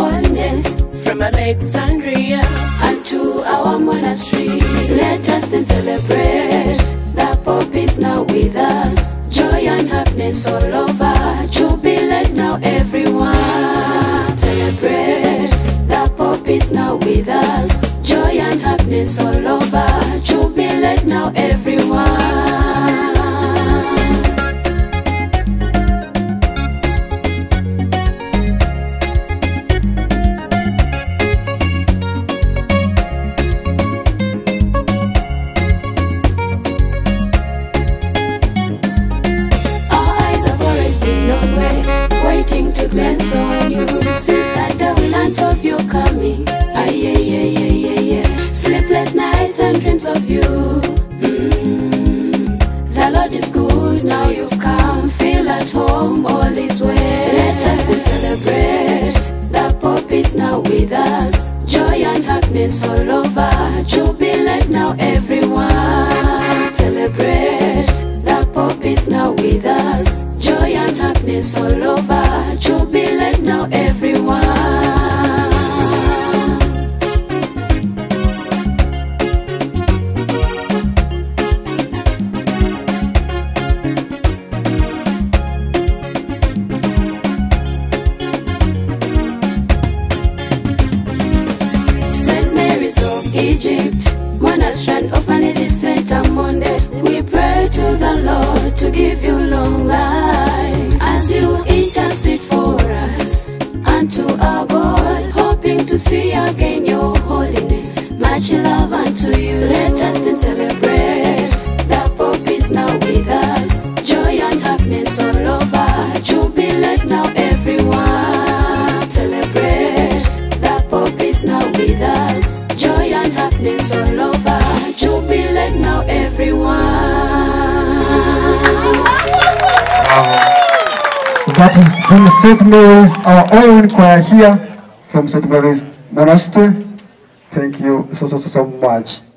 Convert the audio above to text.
holiness from Alexandria unto our monastery. Let us then celebrate. The Pope is now with us. Joy and happiness all over. Jubilate now everyone. Celebrate. The Pope is now with us. Joy and happiness all over. Jubilate now everyone. Waiting to glance on you since that dawnland of your coming. Sleepless nights and dreams of you. The Lord is good, now you've come. Feel at home, all is well. Let us then celebrate. The Pope is now with us. Joy and happiness all over. Jubilate now everyone. Celebrate. The Pope is now with us. Joy and happiness all over. Jubilate now everyone. St. Mary's of Egypt, Monastery Orphanage Center Monday. We pray to the Lord to give you long life as you intercede for us unto our God, hoping to see again your holiness. Much love unto you. Let us then celebrate. The Pope is now with us. Joy and happiness all over. Jubilate now everyone. Celebrate. The Pope is now with us. Joy and happiness all over. Jubilate now everyone. That is from St. Mary's, our own choir here from St. Mary's Monastery. Thank you so much.